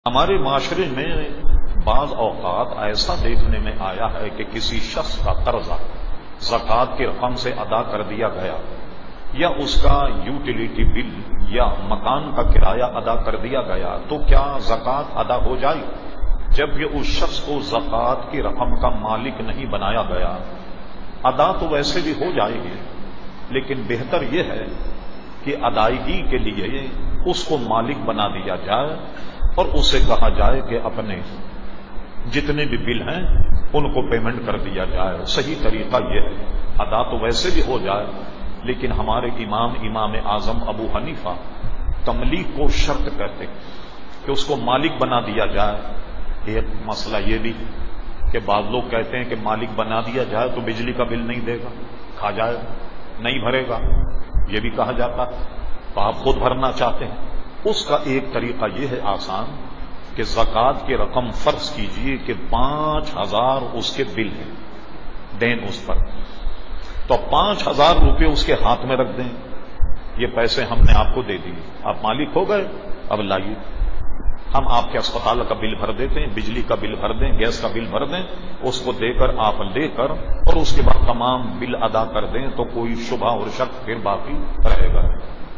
ہمارے معاشرے میں بعض اوقات ایسا دیکھنے میں آیا ہے کہ کسی شخص کا قرضہ زکوٰۃ کی رقم سے ادا کر دیا گیا، یا اس کا یوٹیلیٹی بل یا مکان کا کرایہ ادا کر دیا گیا، تو کیا زکوٰۃ ادا ہو جائے؟ جبکہ اس شخص کو زکوٰۃ کی رقم کا مالک نہیں بنایا گیا۔ ادا تو ویسے بھی ہو جائے گی، لیکن بہتر یہ ہے کہ ادائیگی کے لیے اس کو مالک بنا دیا جائے اور اسے کہا جائے کہ اپنے جتنے بھی بل ہیں ان کو پیمنٹ کر دیا جائے۔ صحیح طریقہ یہ ہے۔ ادا تو ویسے بھی ہو جائے، لیکن ہمارے امام اعظم ابو حنیفہ تملیک کو شرط کہتے کہ اس کو مالک بنا دیا جائے۔ ایک مسئلہ یہ بھی کہ بعض لوگ کہتے ہیں کہ مالک بنا دیا جائے تو بجلی کا بل نہیں دے گا، کھا جائے گا، نہیں بھرے گا، یہ بھی کہا جاتا ہے، تو آپ خود بھرنا چاہتے ہیں۔ اس کا ایک طریقہ یہ ہے آسان کہ زکوٰۃ کی رقم فرض کیجئے کہ 5,000 اس کے بل ہیں، دین اس پر، تو 5,000 روپے اس کے ہاتھ میں رکھ دیں، یہ پیسے ہم نے آپ کو دے دیے، آپ مالک ہو گئے، اب لائیے ہم آپ کے اسپتال کا بل بھر دیتے ہیں، بجلی کا بل بھر دیں، گیس کا بل بھر دیں، اس کو دے کر آپ لے کر اور اس کے بعد تمام بل ادا کر دیں، تو کوئی شبہ اور شک پھر باقی رہے گا۔